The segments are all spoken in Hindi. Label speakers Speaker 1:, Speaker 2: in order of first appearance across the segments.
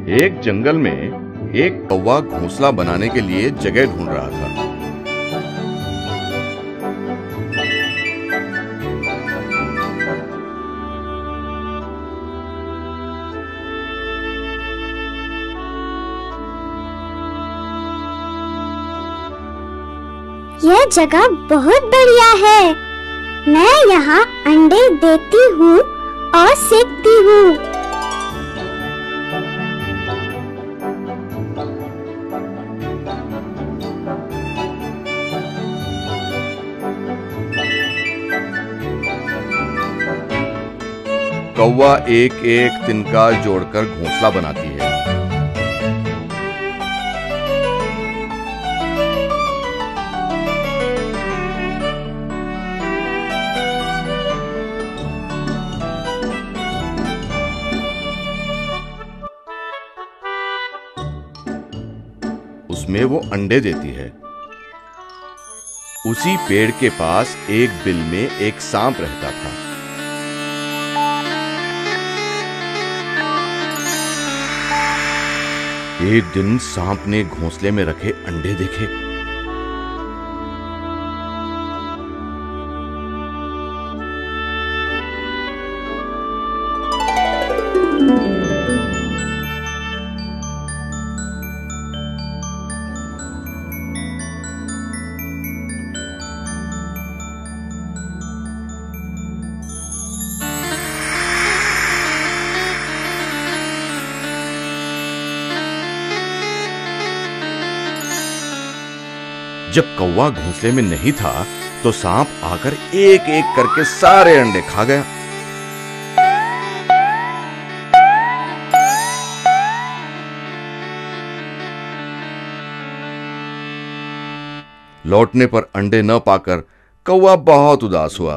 Speaker 1: एक जंगल में एक कौवा घोंसला बनाने के लिए जगह ढूंढ रहा था।
Speaker 2: यह जगह बहुत बढ़िया है। मैं यहाँ अंडे देती हूँ और सेकती हूँ।
Speaker 1: कौवा एक एक तिनका जोड़कर घोंसला बनाती है। उसमें वो अंडे देती है। उसी पेड़ के पास एक बिल में एक सांप रहता था। एक दिन सांप ने घोंसले में रखे अंडे देखे। जब कौवा घोंसले में नहीं था तो सांप आकर एक एक करके सारे अंडे खा गया। लौटने पर अंडे न पाकर कौवा बहुत उदास हुआ।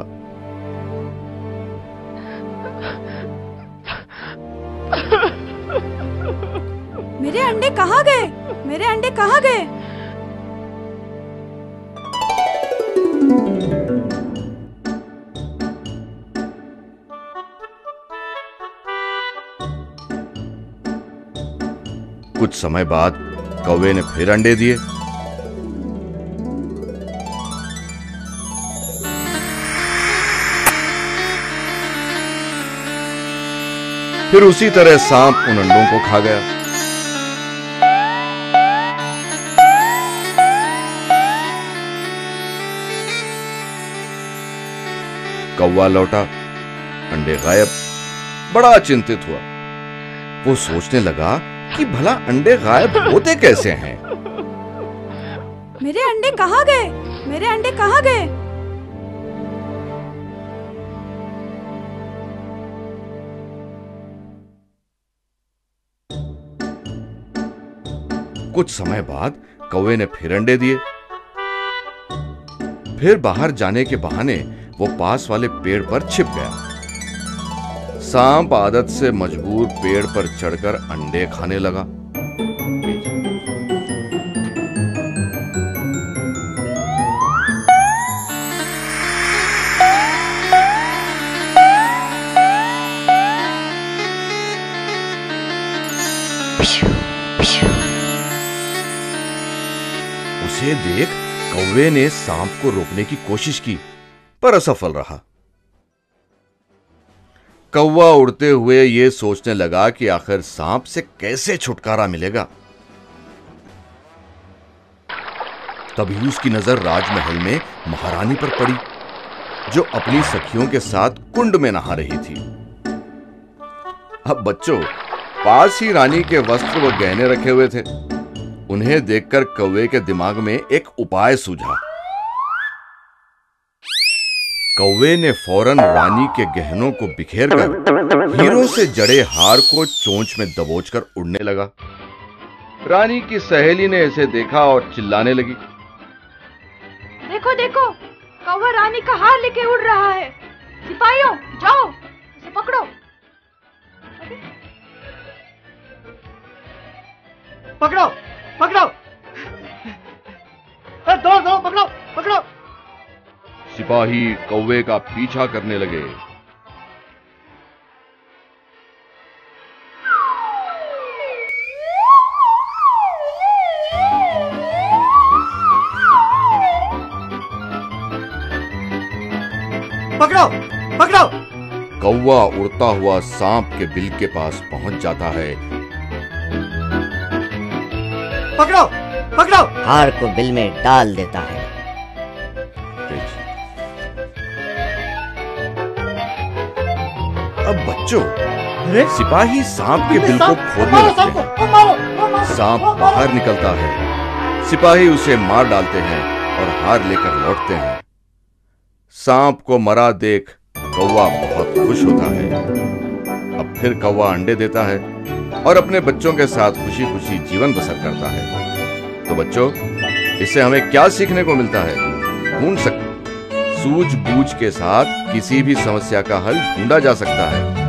Speaker 3: मेरे अंडे कहाँ गए? मेरे अंडे कहाँ गए?
Speaker 1: कुछ समय बाद कौवे ने फिर अंडे दिए। फिर उसी तरह सांप उन अंडों को खा गया। कौवा लौटा, अंडे गायब। बड़ा चिंतित हुआ। वो सोचने लगा कि भला अंडे गायब होते कैसे हैं?
Speaker 3: मेरे अंडे कहाँ गए? मेरे अंडे कहाँ गए?
Speaker 1: कुछ समय बाद कौवे ने फिर अंडे दिए। फिर बाहर जाने के बहाने वो पास वाले पेड़ पर छिप गया। सांप आदत से मजबूर पेड़ पर चढ़कर अंडे खाने लगा। उसे देख कौवे ने सांप को रोकने की कोशिश की, पर असफल रहा। कौवा उड़ते हुए यह सोचने लगा कि आखिर सांप से कैसे छुटकारा मिलेगा। तभी उसकी नजर राजमहल में महारानी पर पड़ी, जो अपनी सखियों के साथ कुंड में नहा रही थी। अब बच्चों, पास ही रानी के वस्त्र व गहने रखे हुए थे। उन्हें देखकर कौवे के दिमाग में एक उपाय सूझा। कौवे ने फौरन रानी के गहनों को बिखेरकर हीरों से जड़े हार को चोंच में दबोचकर उड़ने लगा। रानी की सहेली ने इसे देखा और चिल्लाने लगी,
Speaker 3: देखो देखो, कौवा रानी का हार लेके उड़ रहा है। सिपाहियों, जाओ उसे पकड़ो।
Speaker 4: पकड़ो पकड़ो, दो दो, पकड़ो पकड़ो।
Speaker 1: सिपाही कौवे का पीछा करने लगे।
Speaker 4: पकड़ो पकड़ो।
Speaker 1: कौवा उड़ता हुआ सांप के बिल के पास पहुंच जाता है।
Speaker 4: पकड़ो पकड़ो।
Speaker 5: हार को बिल में डाल देता है।
Speaker 1: अब बच्चों,
Speaker 4: अरे
Speaker 1: सिपाही सांप के बिल को खोदने लगते हैं। सांप बाहर निकलता है। सिपाही उसे मार डालते हैं और हार लेकर लौटते हैं। सांप को मरा देख कौवा बहुत खुश होता है। अब फिर कौवा अंडे देता है और अपने बच्चों के साथ खुशी खुशी जीवन बसर करता है। तो बच्चों, इससे हमें क्या सीखने को मिलता है? सूझबूझ के साथ किसी भी समस्या का हल ढूंढा जा सकता है।